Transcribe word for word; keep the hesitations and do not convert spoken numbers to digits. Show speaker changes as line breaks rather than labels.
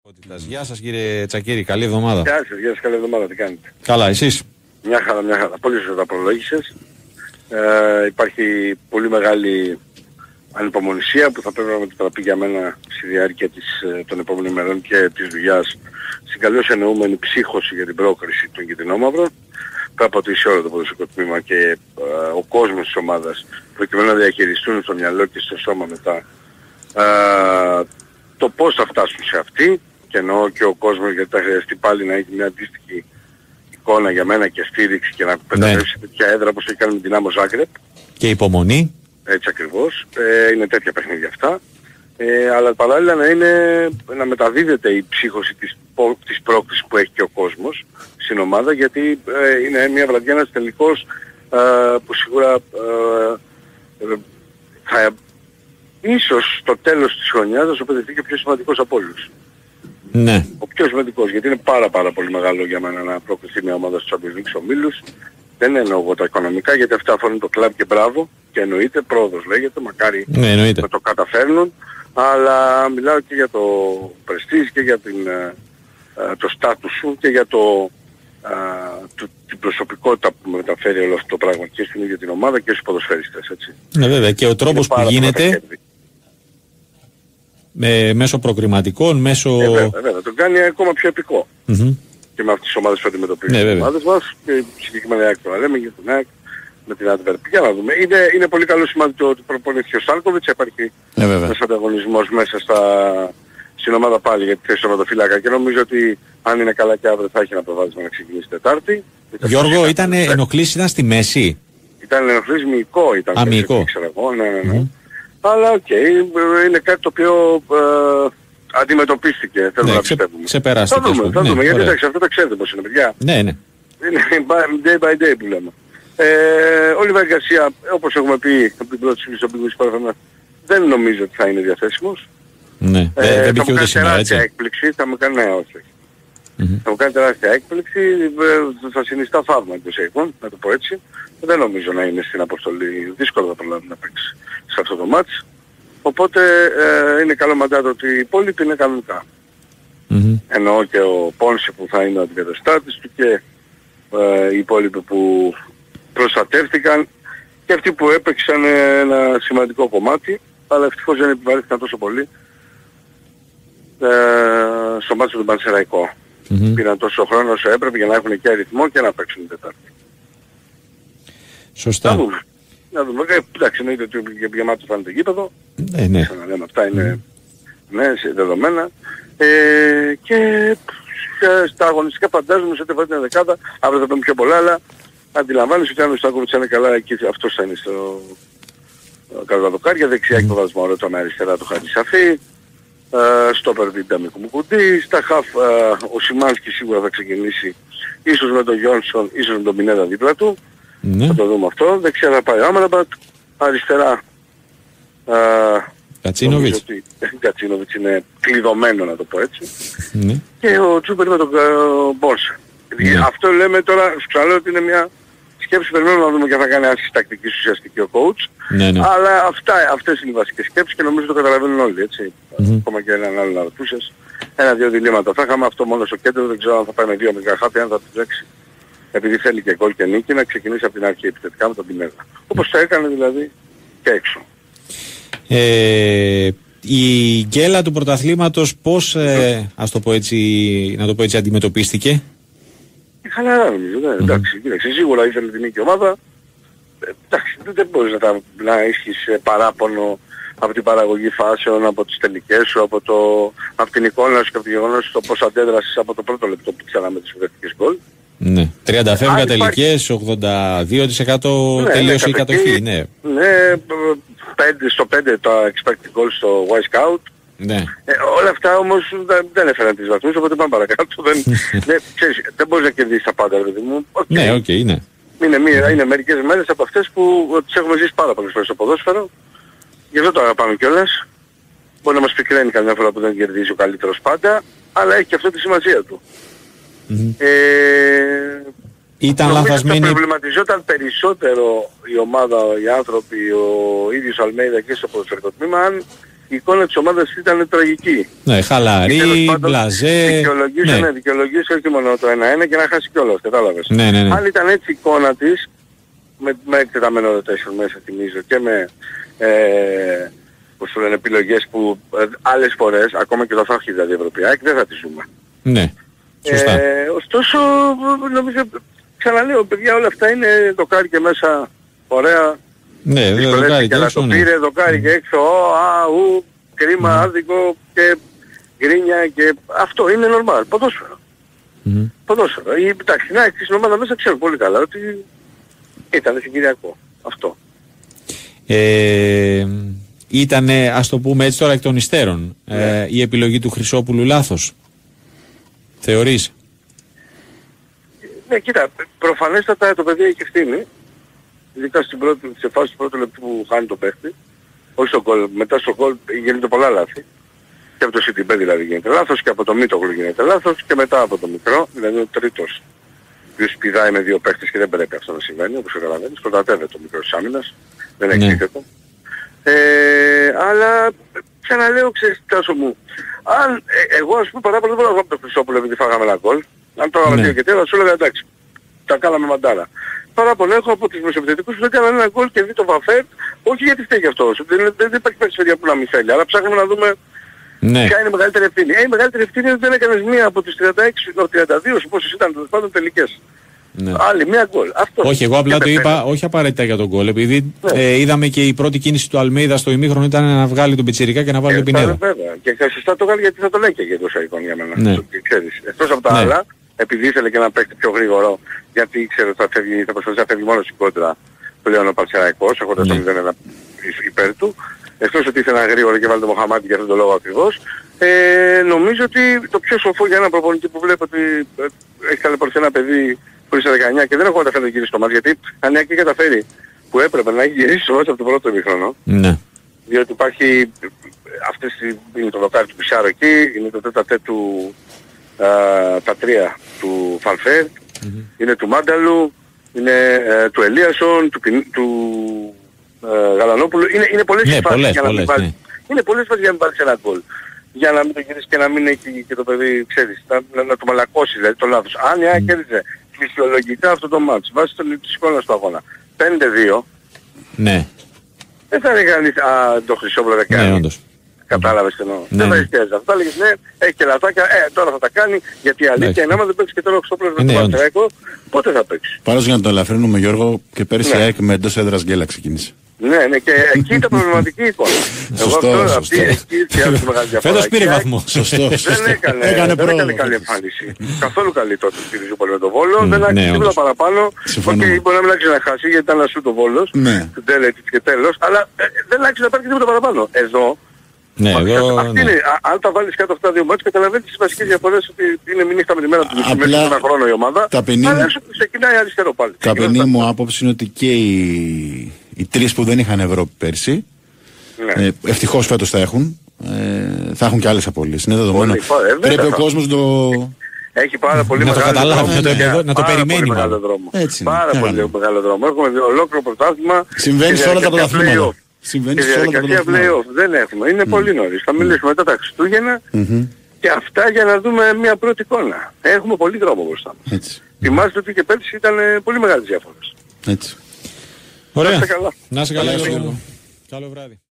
Γεια σας κύριε Τσακίρη, καλή εβδομάδα.
Γεια σας, γεια σας, καλή εβδομάδα, τι κάνετε?
Καλά, εσείς?
Μια χαρά, μια χαρά. Πολύ σωστά προλόγησες. Ε, υπάρχει πολύ μεγάλη ανυπομονησία που θα πρέπει να μετατραπεί για μένα στη διάρκεια της, των επόμενων ημερών και της δουλειάς στην καλώς εννοούμενη ψύχωση για την πρόκριση των κυτρινόμαυρων. Πέρα από το ισιόρο το ποδοσφαιρικό τμήμα και ε, ο κόσμος της ομάδας προκειμένου να διαχειριστούν στο μυαλό και στο σώμα μετά ε, το πώς θα φτάσουν σε αυτή, και εννοώ και ο κόσμος, γιατί θα χρειαστεί πάλι να έχει μια αντίστοιχη εικόνα για μένα και στήριξη και να πεταλεύσει ναι. τέτοια έδρα όπως έχει κάνει με την Άμμο Ζάγκρεπ.
Και υπομονή. Έτσι
ακριβώς. Ε, είναι τέτοια παιχνίδια αυτά. Ε, αλλά παράλληλα να, είναι, να μεταδίδεται η ψύχωση της, της πρόκλησης που έχει και ο κόσμος στην ομάδα, γιατί ε, είναι μια βραδιά, ένας τελικός ε, που σίγουρα ε, ε, θα ίσως στο τέλος της χρονιάς θα σου αποδειχθεί και ο πιο σημαντικός από όλους.
Ναι.
Ο πιο σημαντικός, γιατί είναι πάρα πάρα πολύ μεγάλο για μένα να προκριθεί μια ομάδα στους Champions League ομίλους. Δεν εννοώ εγώ τα οικονομικά, γιατί αυτά αφορούν το κλαμπ και μπράβο και εννοείται, πρόοδος λέγεται, μακάρι
ναι,
να το καταφέρνουν, αλλά μιλάω και για το πρεστίζ και για την, ε, το στάτους σου και για το, ε, το, την προσωπικότητα που μεταφέρει όλο αυτό το πράγμα και στην ίδια την ομάδα και στους ποδοσφαιριστές, έτσι.
Ναι βέβαια, και ο τρόπος που γίνεται με, μέσω προκριματικών, μέσω...
Ε, βέβαια, βέβαια, το κάνει ακόμα πιο επικό.
Mm-hmm.
Και με αυτές τις ομάδες που αντιμετωπίζουν
ναι,
τις ομάδες μας, και συγκεκριμένα ΑΕΚ το λέμε για την ΑΕΚ, με την Αντβέρπ. Για να δούμε. Είναι, είναι πολύ καλό σημάδι το ότι προπονήθηκε ο Σάλκοβιτς, υπάρχει
ναι,
ένας ανταγωνισμός μέσα στα, στην ομάδα πάλι για τη θέση του τερματοφύλακα, και νομίζω ότι αν είναι καλά και αύριο θα έχει ένα προβάδισμα να ξεκινήσει Τετάρτη.
Γιώργο, ήταν ενοχλήσεις ήταν στη μέση?
Ήταν ενοχλήσεις μυϊκό, ήταν
Α, μυϊκό.
ξέρω εγώ, ναι, ναι, ναι. Mm-hmm. Αλλά οκ, okay, είναι κάτι το οποίο ε, αντιμετωπίστηκε, θέλω ναι, να πιστεύουμε.
Ξεπεράστηκε.
Θα δούμε, θα
ναι,
δούμε, γιατί
ωραία.
εντάξει, αυτό το ξέρετε πώς είναι, παιδιά.
Ναι, ναι.
Είναι day by day που λέμε. Ε, ο Λίβερ Γκαρσία, όπως έχουμε πει από την πρώτη στιγμή στο Big δεν νομίζω ότι θα είναι διαθέσιμος.
Ναι,
ε,
δεν
θα μου κάνει τεράστια έκπληξη, θα μου κάνει, ναι, όχι. Mm-hmm. Θα μου κάνει τεράστια έκπληξη, θα συνιστά θαύμα εντός εικόν, να το πω έτσι. Δεν νομίζω να είναι στην αποστολή, δύσκολο θα προλάβει να παίξει σε αυτό το μάτς. Οπότε ε, είναι καλό μαντάτο ότι οι υπόλοιποι είναι κανονικά. Mm-hmm. Εννοώ και ο Πόνσε που θα είναι ο αντικαταστάτης του και ε, οι υπόλοιποι που προστατεύτηκαν και αυτοί που έπαιξαν ένα σημαντικό κομμάτι, αλλά ευτυχώς δεν επιβαρύθηκαν τόσο πολύ ε, στο μάτσο του Πανσεραϊκό. Mm-hmm. Πήραν τόσο χρόνο όσο έπρεπε για να έχουν και αριθμό και να παίξουν την Τετάρτη.
Σωστά.
Να δούμε. Να δούμε. Ε, εντάξει, εννοείται ότι για γεμάτο θα είναι το γήπεδο.
Ε, ναι.
Ξαναλέμε, αυτά είναι mm. ναι, δεδομένα. Ε, και στα αγωνιστικά φαντάζομαι σε ό,τι αφορά την δεκάδα, αύριο θα πούμε πιο πολλά, αλλά αντιλαμβάνεσαι ότι αν ο Στάκοβιτς είναι καλά, εκεί αυτός θα είναι στο κάτω τα δοκάρια, δεξιά έχει το βάσμα Ρότα με αριστερά του Χατζησαφή, στο Περβίντα Μικουμουκουντή, στα χαφ ο Σιμάνσκι σίγουρα θα ξεκινήσει, ίσως με τον Γιόνσον, ίσως με τον Πινέδα δίπλα του, mm. θα το δούμε αυτό, δεξιά θα πάει ο Άμραμπατ, αριστερά
Κατσίνοβιτς.
Κατσίνοβιτς είναι κλειδωμένο, να το πω έτσι.
Ναι.
Και ο Τσούπερ με τον Μπόρσε. Ναι. Αυτό λέμε τώρα, σου ξαναλέω ότι είναι μια σκέψη, περιμένουμε να δούμε και θα κάνει άσχηση τακτικής ουσιαστική ο coach.
Ναι, ναι.
Αλλά αυτά, αυτές είναι οι βασικές σκέψεις και νομίζω το καταλαβαίνουν όλοι, έτσι. Mm-hmm. Ακόμα και έναν άλλο να ρωτούσες. Ένα-δύο διλήμματα θα είχαμε, αυτό μόνο στο κέντρο, δεν ξέρω αν θα πάει με δύο μικρά χάπια, αν θα του τρέξει. Επειδή θέλει και γκολ και νίκη, να ξεκινήσει από την αρχή επιθετικά με τον Πινέδα. Όπως θα έκανε δηλαδή και έξω.
Ε, η γκέλα του πρωταθλήματος πώς, ε, ας το πω έτσι, να το πω έτσι, αντιμετωπίστηκε?
Χαλαρά νομίζω, ναι, εντάξει, κοίταξε, σίγουρα ήθελε την νίκη ομάδα. Ε, εντάξει, δεν μπορείς να, τα, να έχεις παράπονο από την παραγωγή φάσεων, από τις τελικές σου, από, το, από την εικόνα σου και από το γεγονός το πώς αντέδρασες από το πρώτο λεπτό που ξέραμε τις ουδευτικές γκολ.
Ναι, τριάντα φεύγα τελικές, ογδόντα δύο τοις εκατό ναι, τελείωσε ναι, η κατοχή, ναι.
Ναι, πέντε στο πέντε το expected goal στο Y-Scout.
Ναι.
Ε, όλα αυτά όμως δεν έφεραν τις βαθμούς, οπότε πάμε παρακάτω. δεν, δεν, ξέρεις, δεν μπορείς να κερδίσεις τα πάντα, δηλαδή μου. Okay.
Ναι, οκ, okay, είναι.
Είναι, μία, είναι μερικές μέρες από αυτές που τις έχουμε ζήσει πάρα πολλές φορές στο ποδόσφαιρο. Γι' αυτό το αγαπάμε κιόλας. Μπορεί να μας πικραίνει καμιά φορά που δεν κερδίζει ο καλύτερος πάντα, αλλά έχει και αυτό τη σημασία του. Mm-hmm. Ε,
Ήταν λανθασμένη...
προβληματιζόταν περισσότερο η ομάδα, οι άνθρωποι, ο ίδιος Αλμέιδα και στο ποδοσφαιρικό τμήμα, αν η εικόνα της ομάδας ήταν τραγική.
Ναι, χαλαρή, μπλαζέ.
Δικαιολογήσε, ναι. ναι, δικαιολογήσε όχι μόνο το ένα ένα και να χάσει κιόλας, κατάλαβες.
Ναι, ναι, ναι.
Αν ήταν έτσι η εικόνα της, με, με εκτεταμένο rotation μέσα θυμίζω και με ε, πώς σου λένε, επιλογές που ε, άλλες φορές, ακόμα και το θα έχει δηλαδή Ευρωπαϊκή, δεν θα τις ζούμε.
Ναι, σωστά.
Ε, ωστόσο, νομίζω, ξαναλέω, παιδιά, όλα αυτά είναι δοκάρι και μέσα, ωραία.
Ναι, δεν δοκάρι και έξω,
το
ναι.
πήρε, δοκάρι και έξω, ο, α, ου, κρίμα, mm. άδικο και γκρίνια και αυτό είναι normal, ποδόσφαιρο. Mm. Ποδόσφαιρο. Οι ταξινάκοι στην ομάδα μέσα ξέρουν πολύ καλά ότι ήταν συγκυριακό. Αυτό.
Ε, ήτανε, ας το πούμε έτσι τώρα εκ των υστέρων, ναι. ε, η επιλογή του Χρυσόπουλου λάθος. Θεωρείς?
Ναι, κοίτα, προφανέστατα το παιδί έχει ευθύνη. Ειδικά στην πρώτη, σε φάση του πρώτου λεπτού που χάνει το παίχτη. Όχι στο γκολ, μετά στο γκολ γίνεται πολλά λάθη. Και από το Σιτιμπέ δηλαδή γίνεται λάθος και από το Μίτογλου γίνεται λάθος και μετά από το μικρό, δηλαδή ο τρίτος. Που σπηδάει με δύο παίχτες και δεν πρέπει αυτό να συμβαίνει, όπως καταλαβαίνεις. Προστατεύεται το μικρό της άμυνας. Δεν έχει επίθετο. Ε, αλλά ξαναλέω, ξέρεις Τάσο μου, αν ε, εγώ ας πούμε παράπονο δεν μπορώ να βγάλω το Χρυσόπουλο επειδή φάγαμε ένα γκολ. Αν το έκαμε δύο και τέσσερα, σου έλεγα εντάξει, τα κάναμε μαντάρα. Παράπονο έχω από τους μεσοπαιδευτικούς που δεν κάνανε ένα γκολ και δει το Βαφέτ, όχι γιατί φταίει αυτός, δεν, δεν, δεν υπάρχει περιφέρεια που να μην θέλει, αλλά ψάχνουμε να δούμε ναι. ποια είναι η μεγαλύτερη ευθύνη. Ε, η μεγαλύτερη ευθύνη είναι ότι δεν έκανες μία από τις τριάντα έξι, τριάντα δύο, πόσες ήταν τέλος πάντων τελικές. Ναι. Άλλη μία γκολ.
Όχι, εγώ απλά το είπα, όχι απαραίτητα για τον γκολ, επειδή ναι. ε, είδαμε και η πρώτη κίνηση του Αλμέιδα στο ημίχρονο ήταν να βγάλει τον Πιτσιρικά και να βάλει τον Πινέδα.
Βέβαια. Και σωστά το βγάλει γιατί θα το λέει και για το Σαϊκόν για μένα. Ναι. Εκτός από τα ναι. άλλα, επειδή ήθελε και να παίξει πιο γρήγορο, γιατί ήξερε ότι θα, φεύγει, θα προσπαθήσει να φεύγει μόνο στην κόντρα πλέον ο Παρσεραϊκός, έχοντας το μηδέν ένα υπέρ του. Εκτός ότι ήθελε να γρήγορο και βάλει τον Μοχαμάτι για αυτόν τον λόγο ακριβώς. Ε, νομίζω ότι το πιο σοφό για ένα προπονητή που βλέπω ότι ε, έχει ταλαιπωρηθεί ένα παιδί που είναι δεκαεννιά και δεν έχω καταφέρει να γυρίσει το μάτι, γιατί αν έχει καταφέρει που έπρεπε να έχει γυρίσει το μάτι από το πρώτο ημίχρονο. Ναι. Διότι υπάρχει αυτές είναι το δοκάρι του Πισάρο εκεί, είναι το τέτα τέτ του α, τα τρία του Φαλφέρ, mm-hmm. είναι του Μάνταλου, είναι ε, του Ελίασον, του, του ε, Γαλανόπουλου, είναι, είναι πολλές ναι, φάσεις πολλές, για να πολλές, μην βάλει, ναι. είναι πολλές φάσεις για να μην βάλεις ένα γκολ. Για να μην το γυρίσει και να μην έχει και το παιδί, ξέρεις, να, να, να το μαλακώσει δηλαδή το λάθος. Αν η ΑΕΚ κέρδιζε φυσιολογικά αυτό το μάτς, βάσει της εικόνας του αγώνα, πέντε δύο, ναι. δεν θα έλεγε κανείς, α, το Χρυσόπουλο δεν κάνει. Ναι, όντως. Κατάλαβες τι εννοώ. Ναι. Δεν θα ρισκέζε. Θα έλεγες ναι, έχει και λαθάκια, ε, τώρα θα τα κάνει, γιατί η αλήθεια είναι άμα δεν παίξει και τώρα ο Χρυσόπουλος με τον Παναθηναϊκό, πότε θα παίξει.
Πάντως για να το ελαφρύνουμε Γιώργο, και πέρυσι η ΑΕΚ με εντός έδρας γκέλα ξεκίνησε.
Ναι, ναι, και εκεί ήταν προβληματική εικόνα.
Σωστό,
Εγώ
σωστό.
αυτή εκεί ήρθε τη μεγάλη διαφορά.
Φέτος πήρε βαθμό.
Σωστό, σωστό.
Δεν έκανε,
έκανε
δεν έκανε καλή εμφάνιση. Καθόλου καλή τότε στη Ριζούπολη με τον Βόλο. Δεν άξιζε τίποτα παραπάνω. Οκ, μπορεί να μην άξιζε να χάσει γιατί ήταν ασού το Βόλος. Του τέλετης και τέλος. Αλλά δεν άξιζε να πάρει τίποτα παραπάνω. Εδώ
ναι, εδώ,
αυτή
ναι.
είναι, αν τα βάλεις κάτω αυτά τα δύο μάτια, καταλαβαίνεις τις βασικές διαφορές ότι είναι μην νύχτα με τη μέρα του μέσα σε ένα χρόνο η ομάδα. Αλλά όσο ξεκινάει αριστερό πάλι.
Ταπεινή μου άποψη είναι ότι και οι, οι τρεις που δεν είχαν Ευρώπη πέρσι, ναι. ε, ευτυχώς φέτος θα έχουν, ε, θα έχουν και άλλες απολύσεις. Είναι δεδομένο. Πρέπει ο κόσμος το...
Έχει πάρα πολύ
να
μεγάλο
το καταλάβει,
δρόμο.
να το,
Για,
να το περιμένει.
Πολύ μεγάλο δρόμο.
Έτσι είναι,
πάρα πολύ μεγάλο, μεγάλο δρόμο. Έχουμε δει ολόκληρο πρωτάθλημα.
Συμβαίνει σε όλα τα πρωταθλήματα.
Συμβαίνει σε όλα τα play-off. Δεν έχουμε. Είναι mm. πολύ νωρίς. Θα μιλήσουμε μετά τα Χριστούγεννα mm-hmm. και αυτά για να δούμε μια πρώτη εικόνα. Έχουμε πολύ δρόμο μπροστά μας. Θυμάστε ότι και πέρσι ήταν πολύ μεγάλες διαφορές.
Έτσι.
Ωραία.
Να είστε καλά.
Να είστε καλά. Καλό βράδυ.